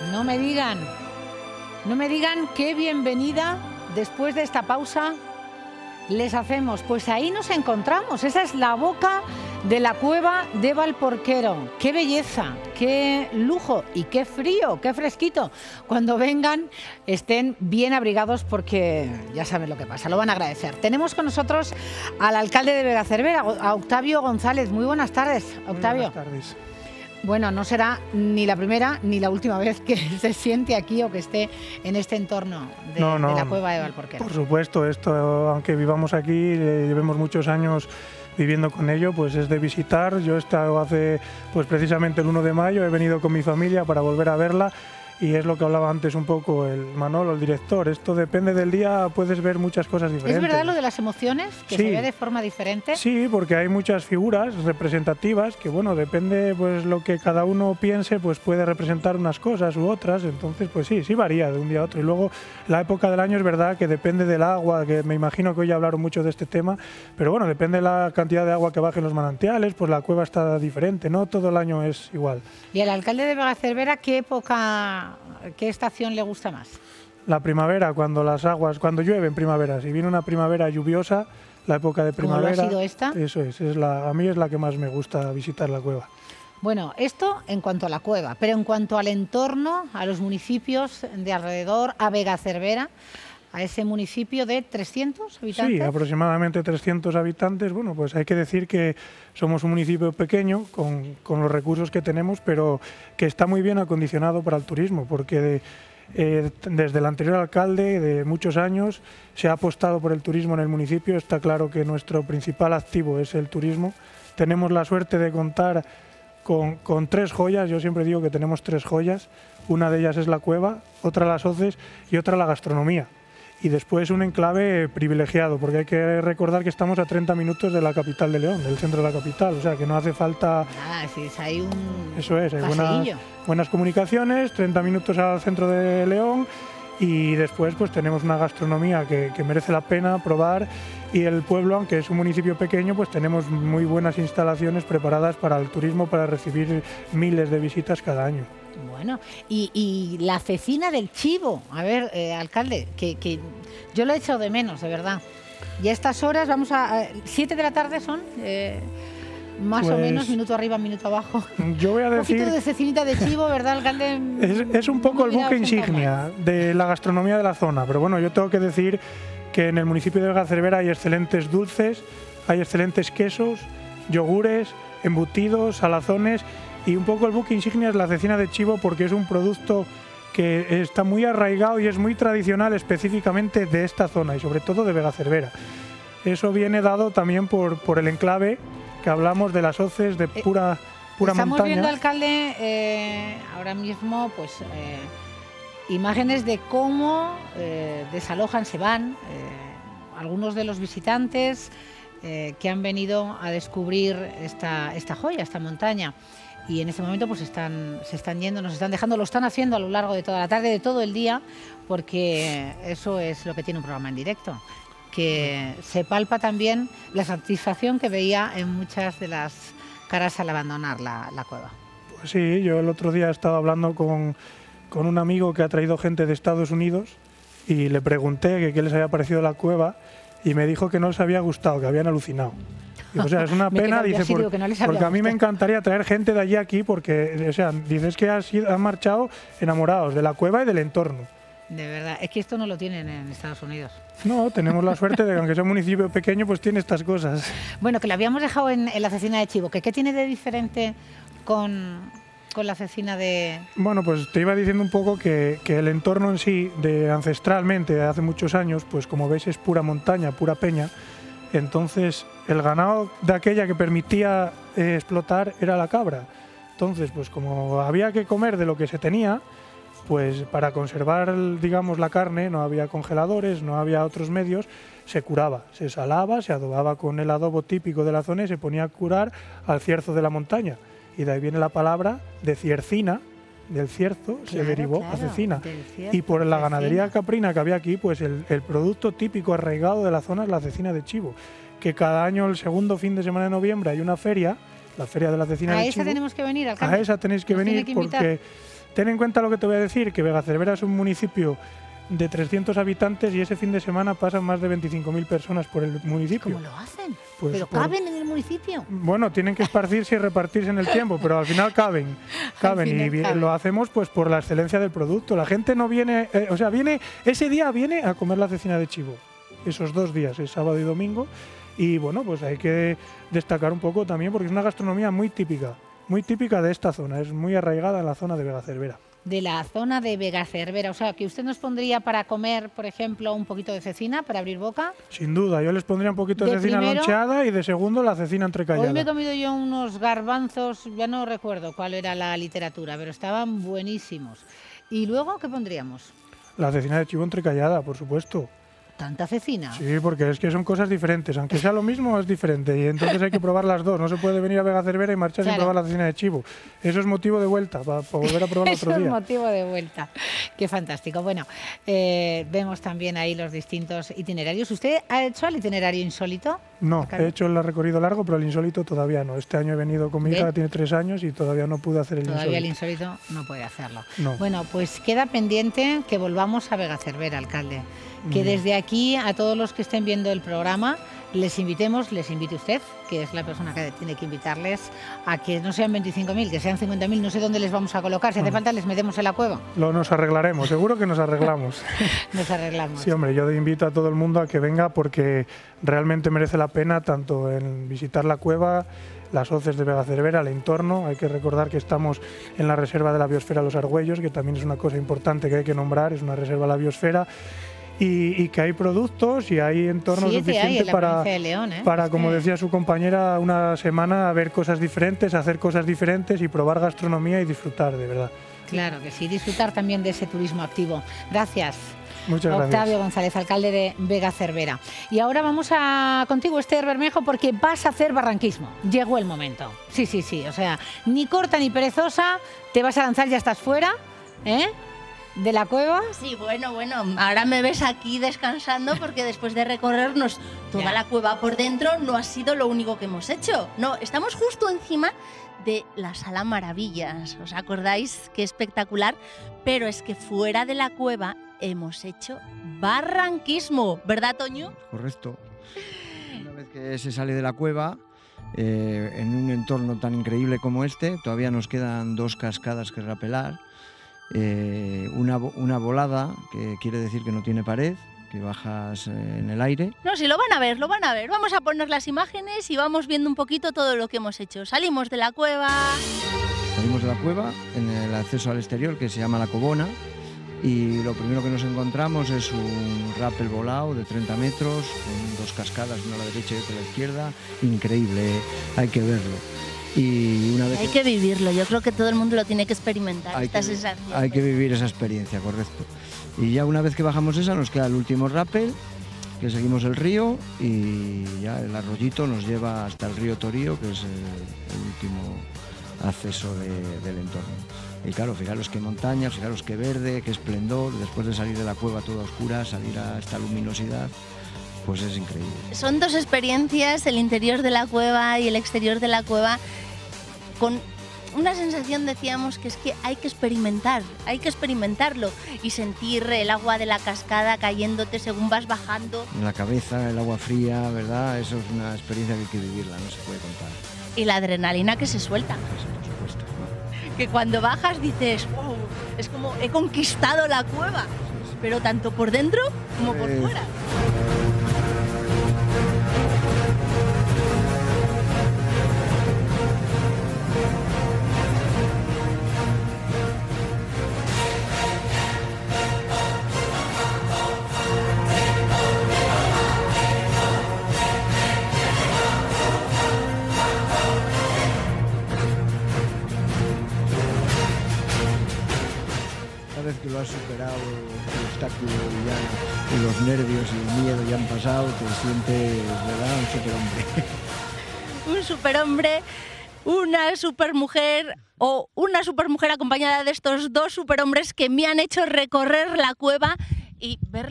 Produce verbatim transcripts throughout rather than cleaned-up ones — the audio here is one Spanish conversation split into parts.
No me digan, no me digan qué bienvenida después de esta pausa les hacemos. Pues ahí nos encontramos, esa es la boca de la cueva de Valporquero. ¡Qué belleza! ¡Qué lujo! Y qué frío, qué fresquito. Cuando vengan estén bien abrigados porque ya saben lo que pasa, lo van a agradecer. Tenemos con nosotros al alcalde de Begacervera, a Octavio González. Muy buenas tardes, Octavio. Muy buenas tardes. Bueno, no será ni la primera ni la última vez que se siente aquí o que esté en este entorno de, no, no, de la cueva de Valporquero. Por supuesto, esto, aunque vivamos aquí, eh, llevemos muchos años viviendo con ello, pues es de visitar. Yo he estado hace, pues precisamente el uno de mayo, he venido con mi familia para volver a verla. Y es lo que hablaba antes un poco el Manolo, el director. Esto depende del día, puedes ver muchas cosas diferentes. ¿Es verdad lo de las emociones? ¿Que sí. se ve de forma diferente? Sí, porque hay muchas figuras representativas que, bueno, depende pues lo que cada uno piense, pues puede representar unas cosas u otras. Entonces, pues sí, sí varía de un día a otro. Y luego, la época del año es verdad que depende del agua, que me imagino que hoy hablaron mucho de este tema, pero bueno, depende de la cantidad de agua que baje en los manantiales, pues la cueva está diferente, no todo el año es igual. ¿Y al alcalde de Begacervera qué época, qué estación le gusta más? La primavera, cuando las aguas, cuando llueve en primavera. Si viene una primavera lluviosa, la época de primavera. ¿Cómo lo ha sido esta? Eso es, es la, a mí es la que más me gusta visitar la cueva. Bueno, esto en cuanto a la cueva, pero en cuanto al entorno, a los municipios de alrededor, a Begacervera, a ese municipio de trescientos habitantes. Sí, aproximadamente trescientos habitantes. Bueno, pues hay que decir que somos un municipio pequeño con, con los recursos que tenemos, pero que está muy bien acondicionado para el turismo, porque de, eh, desde el anterior alcalde de muchos años se ha apostado por el turismo en el municipio. Está claro que nuestro principal activo es el turismo. Tenemos la suerte de contar con, con tres joyas. Yo siempre digo que tenemos tres joyas. Una de ellas es la cueva, otra las hoces y otra la gastronomía. Y después un enclave privilegiado, porque hay que recordar que estamos a treinta minutos de la capital de León, del centro de la capital, o sea que no hace falta... Nada, si es ahí un Eso es, hay paseillo. buenas, buenas comunicaciones, treinta minutos al centro de León y después pues tenemos una gastronomía que, que merece la pena probar y el pueblo, aunque es un municipio pequeño, pues tenemos muy buenas instalaciones preparadas para el turismo, para recibir miles de visitas cada año. Bueno, y, y la cecina del chivo, a ver, eh, alcalde, que, que yo lo he echado de menos, de verdad. Y a estas horas, vamos a... ¿Siete de la tarde son? Eh, más pues, o menos, minuto arriba, minuto abajo. Yo voy a decir... Un poquito de cecinita de chivo, ¿verdad, alcalde? Es, es un poco el buque insignia de la gastronomía de la zona, pero bueno, yo tengo que decir que en el municipio de Begacervera hay excelentes dulces, hay excelentes quesos, yogures, embutidos, salazones... Y un poco el buque insignia es la cecina de chivo porque es un producto que está muy arraigado y es muy tradicional específicamente de esta zona y sobre todo de Begacervera. Eso viene dado también por, por el enclave que hablamos de las hoces de pura, pura Estamos montaña. viendo, alcalde, eh, ahora mismo pues eh, imágenes de cómo eh, desalojan, se van eh, algunos de los visitantes eh, que han venido a descubrir esta, esta joya, esta montaña. Y en este momento pues están, se están yendo, nos están dejando, lo están haciendo a lo largo de toda la tarde, de todo el día, porque eso es lo que tiene un programa en directo, que se palpa también la satisfacción que veía en muchas de las caras al abandonar la, la cueva. Pues sí, yo el otro día estaba hablando con, con un amigo que ha traído gente de Estados Unidos y le pregunté que qué les había parecido la cueva y me dijo que no les había gustado, que habían alucinado. O sea, es una pena, dice, por, no porque a mí me encantaría traer gente de allí aquí, porque, o sea, dices que has, han marchado enamorados de la cueva y del entorno. De verdad, es que esto no lo tienen en Estados Unidos. No, tenemos la suerte de que aunque sea un municipio pequeño, pues tiene estas cosas. Bueno, que lo habíamos dejado en, en la cecina de chivo, que ¿qué tiene de diferente con, con la cecina de...? Bueno, pues te iba diciendo un poco que, que el entorno en sí, de ancestralmente, de hace muchos años, pues como veis es pura montaña, pura peña. Entonces, el ganado de aquella que permitía eh, explotar era la cabra. Entonces, pues como había que comer de lo que se tenía, pues para conservar, digamos, la carne, no había congeladores, no había otros medios, se curaba, se salaba, se adobaba con el adobo típico de la zona y se ponía a curar al cierzo de la montaña. Y de ahí viene la palabra de ciercina, del cierzo, claro, se derivó claro, a cecina. Cierzo, y por la cecina. ganadería caprina que había aquí, pues el, el producto típico arraigado de la zona es la cecina de chivo, que cada año, el segundo fin de semana de noviembre, hay una feria, la Feria de la Cecina ¿A de esa Chivo. tenemos que venir, alcalde? A esa tenéis que Nos venir tiene que invitar. porque ten en cuenta lo que te voy a decir, que Vegacervera es un municipio de trescientos habitantes y ese fin de semana pasan más de veinticinco mil personas por el municipio. ¿Cómo lo hacen? Pues ¿Pero por- caben en el municipio? Bueno, tienen que esparcirse y repartirse en el tiempo, pero al final caben, caben final y vi- caben. lo hacemos pues por la excelencia del producto. La gente no viene, eh, o sea, viene ese día viene a comer la cecina de chivo, esos dos días, el sábado y domingo, y bueno, pues hay que destacar un poco también porque es una gastronomía muy típica, muy típica de esta zona, es muy arraigada en la zona de Vegacervera. De la zona de Vegacervera, o sea, que usted nos pondría para comer, por ejemplo, un poquito de cecina para abrir boca. Sin duda, yo les pondría un poquito de, De cecina primero- loncheada y de segundo la cecina entrecallada. Hoy me he comido yo unos garbanzos, ya no recuerdo cuál era la literatura, pero estaban buenísimos. ¿Y luego qué pondríamos? La cecina de chivo entrecallada, por supuesto. ¿Tanta cecina? Sí, porque es que son cosas diferentes. Aunque sea lo mismo, es diferente. Y entonces hay que probar las dos. No se puede venir a Vegacervera y marchar sin Claro. probar la cecina de chivo. Eso es motivo de vuelta, para volver a probarlo Eso otro es día. motivo de vuelta. Qué fantástico. Bueno, eh, vemos también ahí los distintos itinerarios. ¿Usted ha hecho el itinerario insólito? No, Alcalde? he hecho el recorrido largo, pero el insólito todavía no. Este año he venido con mi hija, ¿Ve? que tiene tres años, y todavía no pude hacer el Todavía el insólito. insólito no puede hacerlo. No. Bueno, pues queda pendiente que volvamos a Vegacervera, alcalde. Que Mm. desde aquí a todos los que estén viendo el programa les invitemos, les invite usted, que es la persona que tiene que invitarles, a que no sean veinticinco mil, que sean cincuenta mil, no sé dónde les vamos a colocar. Si hace Mm. falta les metemos en la cueva, Lo nos arreglaremos, seguro que nos arreglamos. nos arreglamos. Sí, hombre, yo invito a todo el mundo a que venga porque realmente merece la pena tanto en visitar la cueva, las hoces de Vegacervera, el entorno. Hay que recordar que estamos en la reserva de la biosfera Los Argüellos, que también es una cosa importante que hay que nombrar, es una reserva de la biosfera. Y, y que hay productos y hay entorno Siete suficiente hay en la para, provincia de León, ¿eh? para, Es como que- decía su compañera, una semana ver cosas diferentes, hacer cosas diferentes y probar gastronomía y disfrutar, de verdad. Claro que sí, disfrutar también de ese turismo activo. Gracias. Muchas gracias. Octavio González, alcalde de Vegacervera. Y ahora vamos a contigo, Esther Bermejo, porque vas a hacer barranquismo. Llegó el momento. Sí, sí, sí. O sea, ni corta ni perezosa, te vas a lanzar, ya estás fuera, ¿eh? De la cueva. Sí, bueno, bueno, ahora me ves aquí descansando porque después de recorrernos toda Ya. la cueva por dentro no ha sido lo único que hemos hecho. No, estamos justo encima de la Sala Maravillas. ¿Os acordáis? Qué espectacular. Pero es que fuera de la cueva hemos hecho barranquismo, ¿verdad, Toño? Correcto. Una vez que se sale de la cueva, eh, en un entorno tan increíble como este, todavía nos quedan dos cascadas que rapelar. Eh, una, vo- una volada, que quiere decir que no tiene pared, que bajas eh, en el aire. No, sí, lo van a ver, lo van a ver. Vamos a poner las imágenes y vamos viendo un poquito todo lo que hemos hecho. Salimos de la cueva. Salimos de la cueva en el acceso al exterior, que se llama La Cobona, y lo primero que nos encontramos es un rappel volado de treinta metros, con dos cascadas, una a la derecha y otra a la izquierda. Increíble, eh, hay que verlo. Y una vez Hay que vivirlo, yo creo que todo el mundo lo tiene que experimentar, Hay esta que- sensación. hay que vivir esa experiencia, correcto. Y ya una vez que bajamos esa, nos queda el último rappel, que seguimos el río y ya el arroyito nos lleva hasta el río Torío, que es el, el último acceso de- del entorno. Y claro, fijaros qué montaña, fijaros qué verde, qué esplendor, después de salir de la cueva toda oscura, salir a esta luminosidad, pues es increíble. Son dos experiencias, el interior de la cueva y el exterior de la cueva, con una sensación, decíamos, que es que hay que experimentar, hay que experimentarlo y sentir el agua de la cascada cayéndote según vas bajando En la cabeza, el agua fría, ¿verdad? Eso es una experiencia que hay que vivirla, no se puede contar. y la adrenalina que se suelta. Eso, por supuesto. Que cuando bajas dices, wow, es como he conquistado la cueva, pero tanto por dentro como por Pues- fuera. Una vez que lo has superado, el obstáculo y, ya, y los nervios y el miedo ya han pasado, te sientes, ¿verdad?, un superhombre. Un superhombre, una supermujer o una supermujer acompañada de estos dos superhombres que me han hecho recorrer la cueva y verla,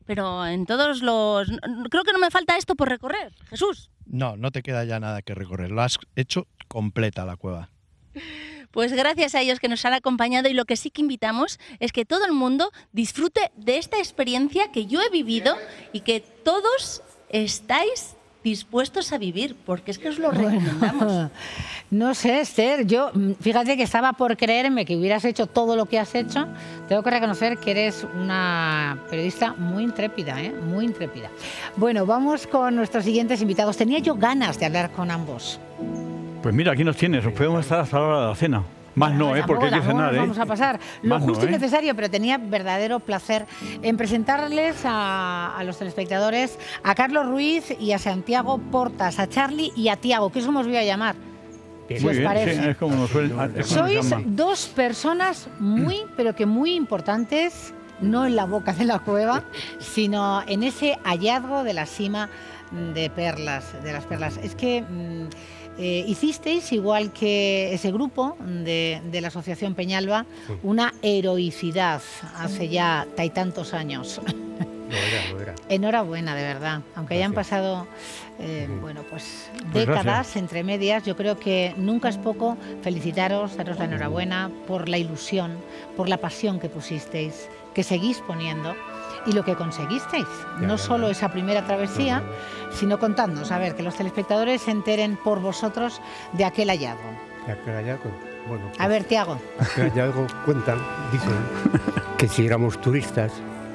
pero en todos los... Creo que no me falta esto por recorrer, Jesús. No, no te queda ya nada que recorrer. Lo has hecho completa la cueva. Pues gracias a ellos que nos han acompañado, y lo que sí que invitamos es que todo el mundo disfrute de esta experiencia que yo he vivido y que todos estáis dispuestos a vivir, porque es que os lo recomendamos. Bueno, no sé, Esther, yo, fíjate que estaba por creerme que hubieras hecho todo lo que has hecho. Tengo que reconocer que eres una periodista muy intrépida, ¿eh? Muy intrépida. Bueno, vamos con nuestros siguientes invitados. Tenía yo ganas de hablar con ambos. Pues mira, aquí nos tienes, os podemos estar hasta la hora de la cena. Más no, ¿eh? Porque hay que cenar, ¿eh? Vamos a pasar lo Más justo no, y ¿eh? necesario, pero tenía verdadero placer en presentarles a, a los telespectadores a Carlos Ruiz y a Santiago Portas, a Charlie y a Tiago, que eso os voy a llamar. Si Muy os bien, parece. sí, es como nos suelen, es como nos Sois llaman. dos personas muy, pero que muy importantes, no en la boca de la cueva, sino en ese hallazgo de la cima de perlas, de las perlas. Es que mm, eh, hicisteis, igual que ese grupo de, de la Asociación Peñalba, una heroicidad hace ya tantos años. Lo era, lo era. Enhorabuena, de verdad. Aunque hayan Gracias. pasado eh, bueno, pues Pues décadas gracias. entre medias, yo creo que nunca es poco felicitaros, daros la enhorabuena por la ilusión, por la pasión que pusisteis, que seguís poniendo y lo que conseguisteis. Ya, No ya, solo ya. esa primera travesía, No, no, no. sino contadnos, a ver, que los telespectadores se enteren por vosotros de aquel hallazgo. Y aquel hallazgo, bueno, A ver, Tiago. aquel hallazgo cuentan, dicen, que si éramos turistas,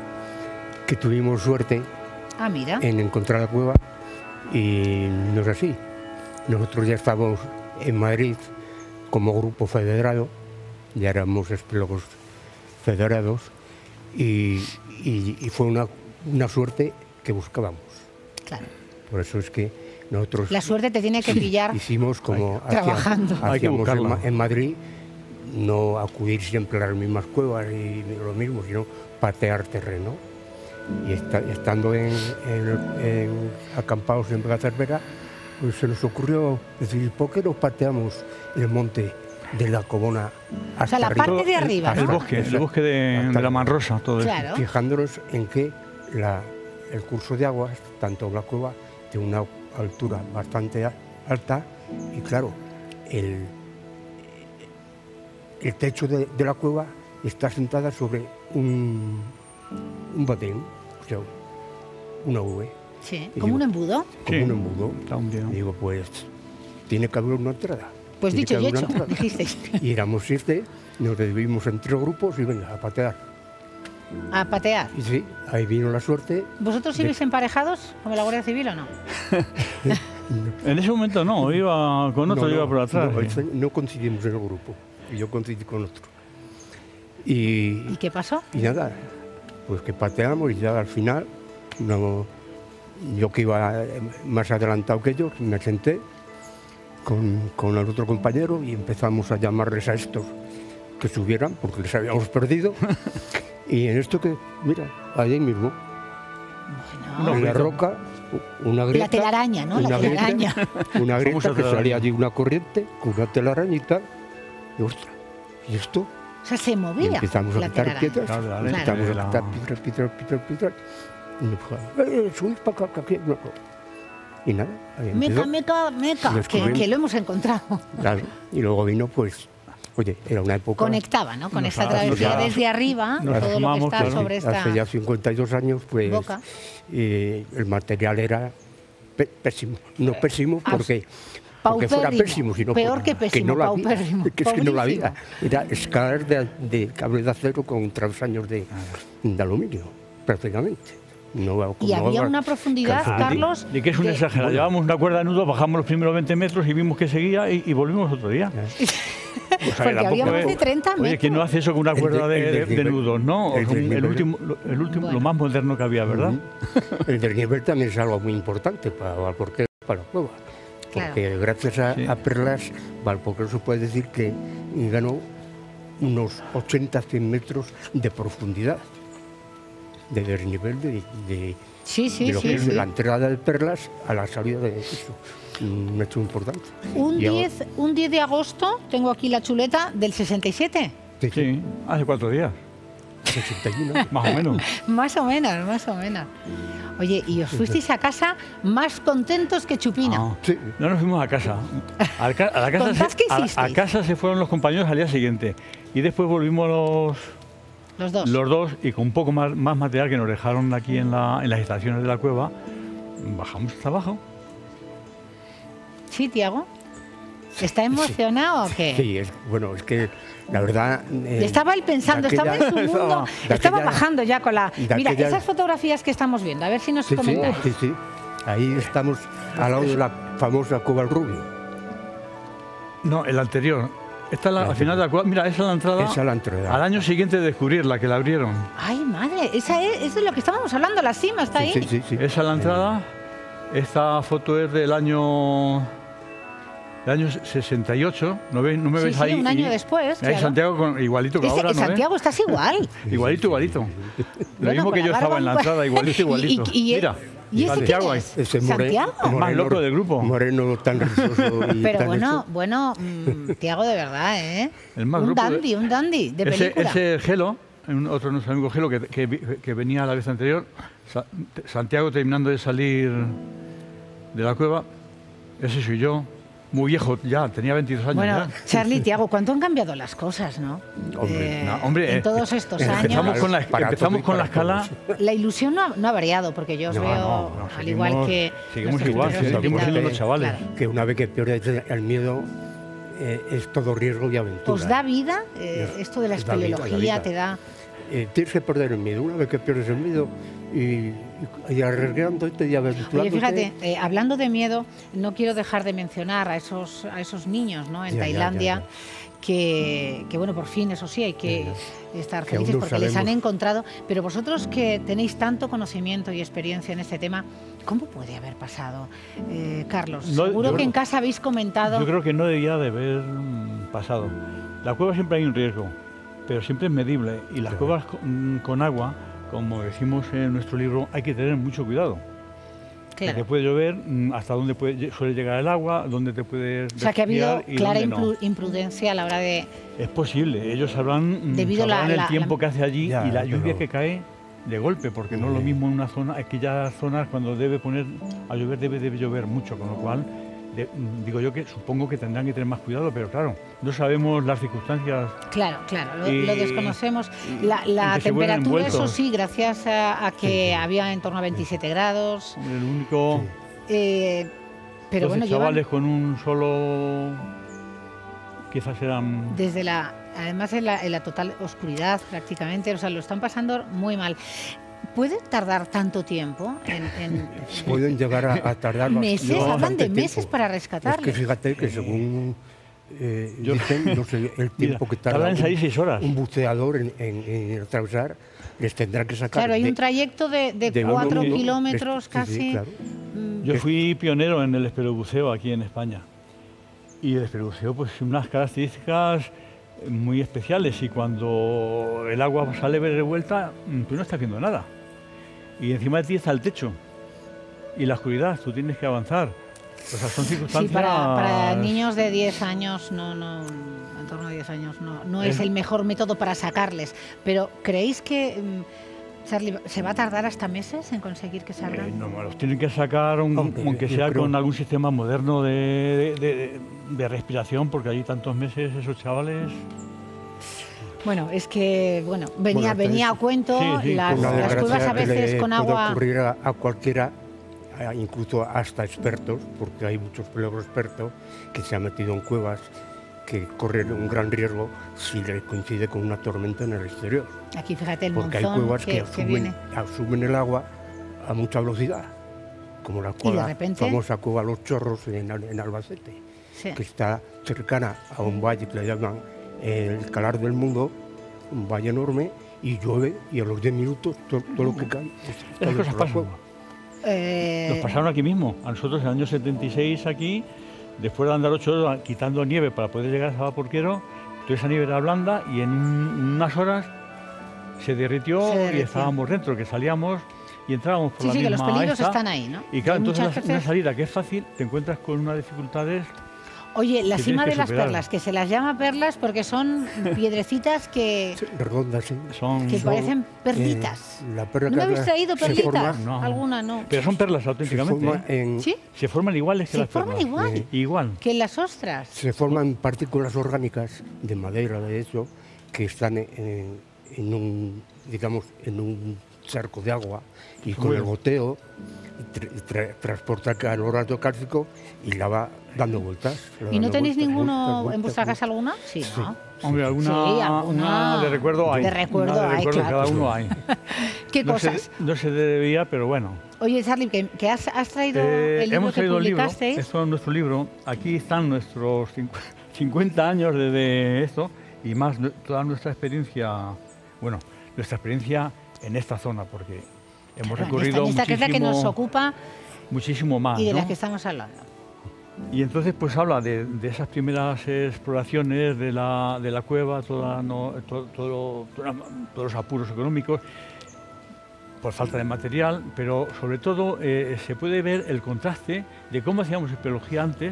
que tuvimos suerte Ah, mira. en encontrar la cueva, y no es así. Nosotros ya estábamos en Madrid como grupo federado, ya éramos espelogos federados, y, y- y fue una, una suerte que buscábamos. Claro. Por eso es que nosotros La suerte te tiene que pillar. hicimos como Ay, trabajando. hacíamos, Hay que hacíamos en, buscarla. Ma- en Madrid, no acudir siempre a las mismas cuevas y lo mismo, sino patear terreno. Y esta- estando en, en- en acampados en Vega Cervera, pues se nos ocurrió decir, ¿por qué no pateamos el monte de la Cobona hasta O sea, la arriba? parte de arriba, El ¿no? bosque, el Exacto. bosque de, Hasta de la Manrosa, todo eso. Claro. Fijándonos en que la- el curso de aguas, tanto la cueva, tiene una altura bastante a- alta, y claro, el, el techo de, de la cueva está sentada sobre un, un batén, o sea, una V, Sí, Y como digo, un embudo. como Sí. un embudo. Está hundido. Digo, pues tiene que haber una entrada. Pues Tiene dicho que y haber una hecho, entrada. dijisteis. Y éramos siete, nos dividimos en tres grupos y venga, a patear. A patear. Y sí, ahí vino la suerte. ¿Vosotros de- ibais emparejados como la Guardia Civil o no? En ese momento no, iba con otro, No, iba no, por atrás. No, sí. ese- no coincidimos en el grupo. Y yo coincidí con otro. Y, ¿Y qué pasó? y nada, pues que pateamos y ya al final, no, yo que iba eh, más adelantado que ellos, me senté con, con el otro compañero y empezamos a llamarles a estos que subieran porque les habíamos perdido. Y en esto que, mira, ahí mismo, Bueno, en la frito. roca, una grieta. la telaraña, ¿no? La una grieta, telaraña. Una grieta Famosa que telaraña. salía allí una corriente con una telaraña y tal. Y ostras, ¿y esto? O sea, se Y movía empezamos a la quitar telaraña. piedras. Claro, la Claro. Empezamos la- a quitar piedras, piedras, piedras, piedras. Y nos dijo, eh, subid para acá, que aquí. no, no". Y nada, ahí Meca, empezó. meca, meca, que, Descubrimos. que lo hemos encontrado. Claro. Y luego vino, pues, oye, era una época. Conectaba, ¿no? Con Nos esta ha- travesía nos ha- desde arriba, nos todo lo que asomamos, está claro. sobre esta Hace ya cincuenta y dos años, pues. boca. eh, el material era pe- pésimo. No pésimo Ah, porque. Porque fuera paupérrimo. pésimo, sino Peor porque- que pésimo, no lo había. paupérrimo, Que es que no lo había. pobrísimo. Era escalas de, de cable de acero con travesaños de, de aluminio, prácticamente. No, Y como había ahora, una profundidad, calzoncillo. Carlos. Y que es un de- exagerado. Llevamos una cuerda de nudo, bajamos los primeros veinte metros y vimos que seguía y, y volvimos otro día. O sea, Porque tampoco había más es- de treinta Oye, metros. ¿quién no hace eso con una El cuerda de- de, el de- desnivel. de nudos, no? El O sea, un- el desnivel. último, lo- el último, Bueno. lo más moderno que había, ¿verdad? Ujú. El desnivel también es algo muy importante para Valporquero, para la cueva. Claro. Porque gracias a, Sí. a Perlas, Valporquero se puede decir que ganó unos ochenta a cien metros de profundidad, de desnivel de, de, Sí, sí, de lo sí, que es sí. de la entrada de Perlas a la salida de eso. Un hecho importante. Un Y ahora- 10, un diez de agosto, tengo aquí la chuleta del sesenta y siete. Sí, sí. Sí, hace cuatro días. sesenta y uno. Más o menos. Más o menos, más o menos. Oye, y os fuisteis a casa más contentos que Chupino. Ah, Sí. no nos fuimos a casa. A, ca- a la casa Contad se, qué a- a, hicisteis. casa se fueron los compañeros al día siguiente. Y después volvimos los, Los dos. los dos y con un poco más, más material que nos dejaron aquí en, la, en las estaciones de la cueva, bajamos hasta abajo. ¿Sí, Tiago? ¿Está emocionado o qué? Sí, es, bueno, es que la verdad... eh, Estaba él pensando, de estaba en su aquella- mundo, de estaba aquella- bajando ya con la... de Mira, aquella- esas fotografías que estamos viendo, a ver si nos Sí, sí, comentáis. sí, sí. Ahí estamos al lado de la famosa Cueva del Rubio. No, el anterior. Esta es la, al final de la cueva. Mira, esa es la entrada. Esa es la entrada. Al año siguiente de descubrirla, que la abrieron. Ay, madre, esa es, eso es lo que estábamos hablando, la cima está ahí. Sí, sí, sí, sí. Esa es la entrada. Esta foto es del año... del año sesenta y ocho. ¿No, veis, no me Sí, veis sí, ahí? un año Y- después, Ahí claro. Santiago con, igualito que Ese- ahora, ¿no ves? Santiago, estás igual. Igualito, igualito. Lo Bueno, mismo que con yo la estaba barba en la un- entrada, igualito, igualito. Y, y- y- Mira, ¿y ese Santiago quién ahí. es? Ese more- ¿Santiago? El más loco del grupo. Moreno tan rizoso y Pero tan bueno, hecho. bueno, mm, Tiago, de verdad, ¿eh? El más un grupo de- dandy, un dandy de Ese, película. ese Gelo, un- otro de nuestros amigos Gelo, que, que, vi- que venía la vez anterior, Sa- Santiago terminando de salir de la cueva, ese soy yo, muy viejo ya, tenía veintidós años Bueno, ya. Charlie, Tiago, ¿cuánto han cambiado las cosas, no? Hombre, Eh, No, hombre, en eh, todos estos en años. Empezamos con la, Para empezamos todo y con la para escala... todos. La ilusión no ha, no ha variado, porque yo os No, veo, no, no, al seguimos- igual que... seguimos nuestros igual, primeros seguimos siendo invitados. los chavales. Claro. Que una vez que pierdes el miedo, eh, es todo riesgo y aventura. ¿Os da vida eh, esto de la Da vida, da espeleología? vida. ¿Te da...? Eh, tienes que perder el miedo. Una vez que pierdes el miedo y, y, y arriesgándote y aventurándote... Oye, fíjate, eh, hablando de miedo, no quiero dejar de mencionar a esos, a esos niños, ¿no? En Ya, ya, Tailandia, ya, ya. Que, que, bueno, por fin, eso sí, hay que estar Que aún felices no porque les han sabemos. encontrado. Pero vosotros que tenéis tanto conocimiento y experiencia en este tema, ¿cómo puede haber pasado? Eh, Carlos, No, seguro yo que en creo- casa habéis comentado... Yo creo que no debía de haber mm, pasado. La cueva siempre hay un riesgo, pero siempre es medible. Y las cuevas con, con agua, como decimos en nuestro libro, hay que tener mucho cuidado. Claro. Porque puede llover, mm, hasta dónde puede, suele llegar el agua, dónde te puede O sea, que ha habido resfriar y clara dónde no. impru- imprudencia a la hora de... Es posible, ellos sabrán, mm, Debido a la- sabrán la- el tiempo la- que hace allí Ya, y la lluvia pero- que cae de golpe, porque no es lo Sí. mismo en una zona, aquellas zonas cuando debe poner a llover debe, debe llover mucho, con lo cual de- digo yo que supongo que tendrán que tener más cuidado, pero claro, no sabemos las circunstancias. Claro, claro, lo, Y- lo desconocemos. La, la en que se vuelven temperatura, eso envueltos. sí, gracias a, a que había en torno a veintisiete grados. El único eh, pero doce bueno, llevan chavales con un solo, quizás eran... desde la, además en la, en la total oscuridad prácticamente, o sea, lo están pasando muy mal. ¿Puede tardar tanto tiempo en, en- Pueden llegar a, a tardar bast- meses? no, Hablan bastante de meses tiempo. para Es rescatarles. que fíjate que según eh, Yo- dicen, no sé, el tiempo que tarda tardan en un, salir seis horas. un buceador en, en- en atravesar, les tendrá que sacar... Claro, hay de- un trayecto de, de de uno cuatro a uno, kilómetros sí, sí, casi. claro. Mm, Yo fui pionero en el esperobuceo aquí en España. Y el esperobuceo, pues unas características muy especiales. Y cuando el agua sale revuelta, mm, tú no estás viendo nada. Y encima de ti está el techo. Y la oscuridad, tú tienes que avanzar. O sea, son Sí, circunstancias... para, para niños de diez años, no, no, en torno a diez años, no, no es Es- el mejor método para sacarles. Pero ¿creéis que, mm, Charlie, se va a tardar hasta meses en conseguir que salgan? Eh, no, bueno, los tienen que sacar, un- Hombre, aunque yo sea creo- con algún sistema moderno de, de- de- de respiración, porque allí tantos meses esos chavales... Bueno, es que, bueno, venía, Bueno, entonces, venía a cuento, sí, sí, las, Una las desgracia cuevas a que veces le con puede agua... ocurrir a, a cualquiera, a- incluso hasta expertos, porque hay muchos pellegos expertos que se han metido en cuevas que corren un gran riesgo si les coincide con una tormenta en el exterior. Aquí fíjate el Porque hay monzón cuevas que, que, que asumen, viene. asumen el agua a mucha velocidad, como la de cueva, repente- famosa cueva Los Chorros en, Al- en Albacete, Sí. que está cercana a un valle que le llaman el Calar del Mundo, un valle enorme, y llueve y a los diez minutos todo, todo lo que cae... está Esas cosas dentro de la pasan. cueva. Eh, Nos pasaron aquí mismo. A nosotros en el año setenta y seis aquí, después de andar ocho horas quitando nieve para poder llegar a Sabaporquero, toda esa nieve era blanda y en un- unas horas se derritió, Se derritió. y estábamos dentro, que salíamos y entrábamos por sí, la sí, que los misma peligros esta. están ahí, ¿no? Y claro, Hay entonces muchas la- una veces- salida que es fácil, te encuentras con unas dificultades Oye, la que cima tienes de que las superar. perlas, que se las llama perlas porque son piedrecitas que, Sí, redondas, sí. Son, que son, parecen perlitas. eh, la perla ¿No que habéis habla- traído se perlitas? forma- No. Alguna no. pero son perlas Se auténticamente. forma ¿eh? en, ¿Sí? Se forman iguales que Se las forman perlas. igual. Eh, Igual. Que las ostras. se forman partículas orgánicas de madera, de hecho, que están en, en un, digamos, en un charco de agua y con Bueno. el goteo tra- tra- transporta calor ácido cálcico y la va dando vueltas. la ¿Y no dando tenéis vueltas, ninguno vueltas, en vueltas, vuestra vueltas. casa alguna? Sí, ¿no? Hombre, alguna, Sí, alguna una de recuerdo hay. de recuerdo Una de hay, recuerdo claro. cada uno hay. ¿Qué No se, cosas? no se debía, pero bueno. Oye, Charlie, que, que has, has traído Eh, el libro hemos que traído el libro, publicasteis. esto es nuestro libro. Aquí están nuestros cincu- cincuenta años de, de esto y más nu- toda nuestra experiencia, bueno, nuestra experiencia en esta zona, porque hemos Claro, en recorrido esta, en esta que es la que nos muchísimo, ocupa muchísimo más. y de ¿no? la que estamos hablando. Y entonces pues habla de, de esas primeras exploraciones de la, de la cueva, toda, no, to- todo- toda- todos los apuros económicos, por falta de material, pero sobre todo eh, se puede ver el contraste de cómo hacíamos espeleología antes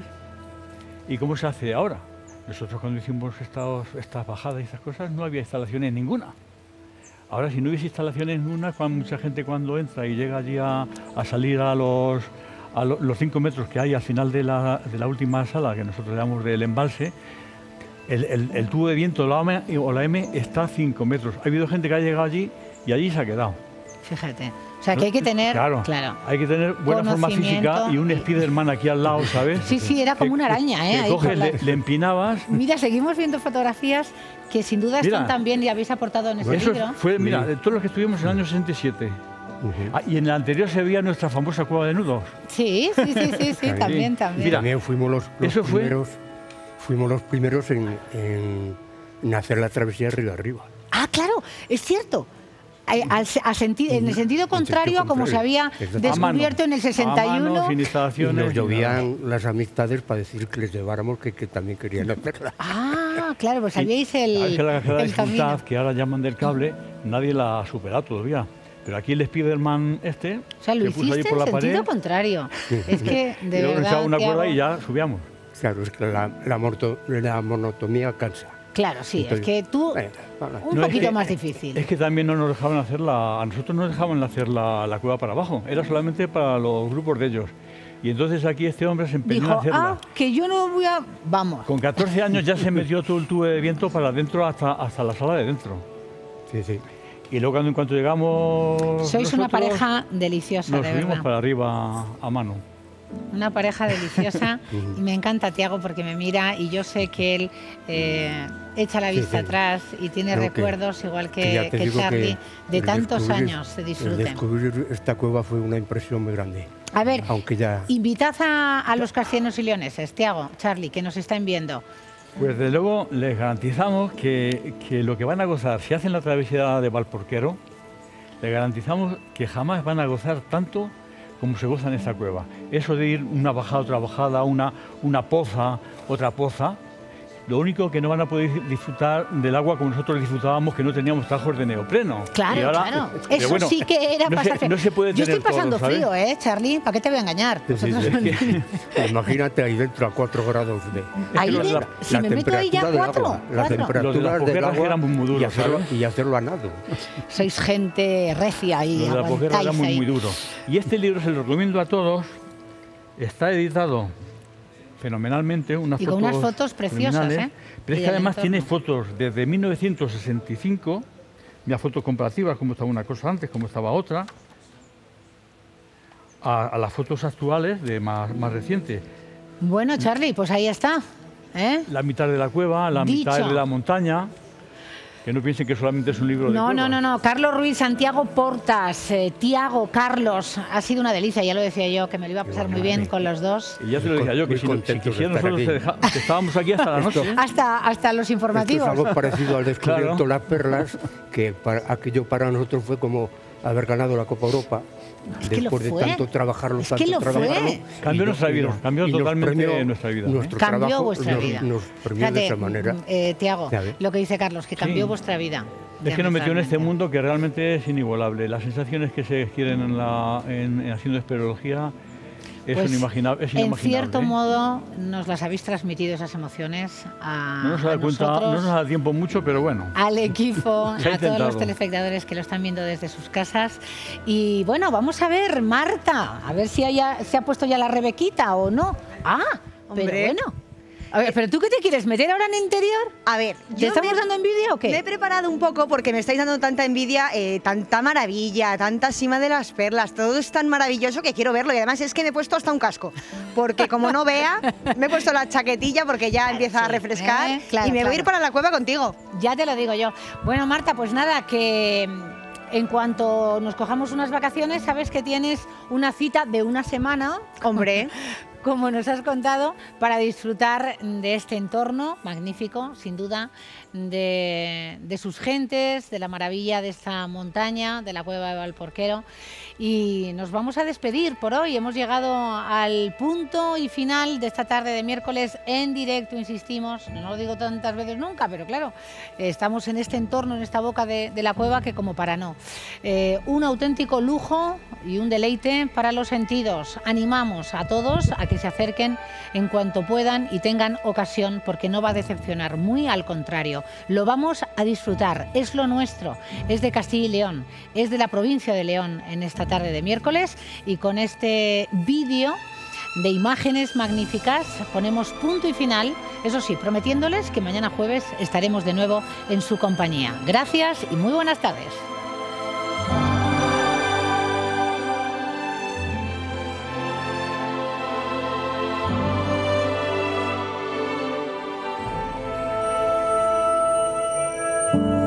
y cómo se hace ahora. Nosotros cuando hicimos estos, estas bajadas y estas cosas no había instalaciones ninguna. Ahora si no hubiese instalaciones ninguna, cuando mucha gente cuando entra y llega allí a, a salir a los a lo- los cinco metros que hay al final de la, de la última sala, que nosotros llamamos del embalse, el, el- el tubo de viento la M, o la M está a cinco metros. Ha habido gente que ha llegado allí y allí se ha quedado. Fíjate. O sea, que hay que tener... Claro, claro. hay que tener buena forma física Conocimiento. y un Spiderman aquí al lado, ¿sabes? Sí, sí, era como Que- una araña, ¿eh? que Ahí coges, por la- le, le empinabas. Mira, seguimos viendo fotografías que sin duda Mira. están también y habéis aportado en ese Eso libro. fue, mira, Sí. de todos los que estuvimos en el año sesenta y siete. Ujú. Ah, y en el anterior se veía nuestra famosa cueva de nudos. Sí, sí, sí, sí, sí, también, también. Mira, También fuimos los, los eso fue- primeros, fuimos los primeros en, en- en hacer la travesía de río arriba. Ah, claro, es cierto. Eh, al se- a senti- en el sentido contrario a como se había Exacto. A mano, descubierto en el sesenta y a mano, uno. sin Y instalaciones. nos ni nada. llovían las amistades para decir que les lleváramos que, que también querían hacerla. Ah, claro, pues Sí. sabíais el, Claro, es que la cada el camino. dificultad que ahora llaman del cable, nadie la ha superado todavía. Pero aquí el Spiderman este, O sea, lo se puso hiciste allí por en la sentido pared, contrario. Es que, y de luego verdad, echaba una Tiago- cuerda y ya subíamos. Claro, es que la, la, morto- la monotomía cansa. Claro, sí, Entonces, es que tú... venga, vale. Un No, es poquito que- más difícil. Es que también no nos dejaban hacer la, a nosotros no nos dejaban hacer la, la cueva para abajo, era solamente para los grupos de ellos. Y entonces aquí este hombre se empeñó en Dijo, hacerla. ah, que yo no voy a... Vamos. Con catorce años ya se metió todo el tubo de viento para adentro hasta, hasta la sala de dentro. Sí, sí. Y luego cuando en cuanto llegamos Sois una nosotros, pareja deliciosa, nos de subimos verdad. para arriba a mano. Una pareja deliciosa. Y me encanta Tiago porque me mira y yo sé que él eh, echa la Sí, vista sí. atrás y tiene No, que- recuerdos igual que que, ya te que digo que Charlie de el tantos descubrir- años de El disfrute. descubrir esta cueva fue una impresión muy grande. A ver, Aunque ya... invitad a, a los castellanos y leoneses, Tiago, Charlie, que nos están viendo. Pues desde luego les garantizamos que, que lo que van a gozar, si hacen la travesía de Valporquero, les garantizamos que jamás van a gozar tanto como se goza en esta cueva. Eso de ir una bajada, otra bajada, una, una poza, otra poza, lo único que no van a poder disfrutar del agua como nosotros disfrutábamos, que no teníamos trajos de neopreno. Claro, Y ahora- claro. pero Eso bueno, sí que era no pasar se, frío. no se puede Yo tener estoy pasando todo, ¿sabes? frío, ¿eh, Charlie? ¿Para qué te voy a engañar? Sí, sí, Vosotros sí, no- es que- imagínate ahí dentro a cuatro grados de... Ahí que dentro, la- si me meto ahí ya temperatura del cuatro, agua, la cuatro. temperatura Los de las del pojeras agua eran muy duros, y hacerlo, ¿sabes? y hacerlo a nado. Sois gente recia y Lo de la pojera era aguantáis muy, ahí. muy duro. Y este libro se lo recomiendo a todos. Está editado fenomenalmente, unas Y con fotos unas fotos preciosas, fenomenales, ¿eh? Pero Y es que del además entorno. tiene fotos desde mil novecientos sesenta y cinco, mira, fotos comparativas, cómo estaba una cosa antes, cómo estaba otra, a, a las fotos actuales de más, más recientes. Bueno, Charlie, pues ahí está. ¿eh? La mitad de la cueva, la Dicho. mitad de la montaña. Que no piensen que solamente es un libro de No, no, cuevas. no, no. Carlos Ruiz, Santiago Portas, eh, Tiago, Carlos. Ha sido una delicia, ya lo decía yo, que me lo iba a pasar muy bien con los dos. Y ya te lo Muy decía yo, que muy si, no- si contentos de quisieran estar nosotros aquí. te deja- que estábamos aquí hasta la noche. Hasta, hasta los Esto informativos. es algo parecido al descubrimiento Claro. de las perlas, que para, aquello para nosotros fue como haber ganado la Copa Europa. Es que lo después de fue. tanto trabajarlo, Es tanto que lo fue. trabajarlo. Cambió y nuestra y vida, cambió y nos totalmente premió nuestra vida, ¿eh? Nuestro Cambió trabajo vuestra nos, vida. nos premió de esa manera. eh, Tiago, Ya ves. lo que dice Carlos, que cambió Sí. vuestra vida. Es que nos metió en este diametralmente. mundo que realmente es inigualable. Las sensaciones que se quieren en la, en, en haciendo espeleología Es, Pues, inimaginable, es en inimaginable. cierto ¿eh? modo, nos las habéis transmitido esas emociones a, No nos da a cuenta, nosotros, no nos da tiempo mucho, pero bueno. al equipo, Se ha a todos los intentado. telespectadores que lo están viendo desde sus casas. Y bueno, vamos a ver, Marta, a ver si haya, se ha puesto ya la Rebequita o no. Ah, Hombre. pero bueno. A ver, ¿pero tú qué te quieres meter ahora en interior? A ver, ¿Te yo estamos me- dando envidia o qué? Me he preparado un poco porque me estáis dando tanta envidia, eh, tanta maravilla, tanta cima de las perlas, todo es tan maravilloso que quiero verlo y además es que me he puesto hasta un casco, porque como no vea, me he puesto la chaquetilla porque ya empieza a Sí, refrescar eh, claro, y me voy a ir claro. para la cueva contigo. Ya te lo digo yo. Bueno, Marta, pues nada, que mm, en cuanto nos cojamos unas vacaciones, sabes que tienes una cita de una semana, Hombre, como nos has contado, para disfrutar de este entorno magnífico, sin duda, de, de sus gentes, de la maravilla de esta montaña, de la cueva de Valporquero. Y nos vamos a despedir por hoy. Hemos llegado al punto y final de esta tarde de miércoles en directo, insistimos. No lo digo tantas veces nunca, pero claro, estamos en este entorno, en esta boca de, de la cueva que como para no. Eh, un auténtico lujo y un deleite para los sentidos. Animamos a todos a que se acerquen en cuanto puedan y tengan ocasión, porque no va a decepcionar, muy al contrario. Lo vamos a disfrutar, es lo nuestro, es de Castilla y León, es de la provincia de León en esta tarde de miércoles, y con este vídeo de imágenes magníficas ponemos punto y final, eso sí, prometiéndoles que mañana jueves estaremos de nuevo en su compañía. Gracias y muy buenas tardes. Thank you.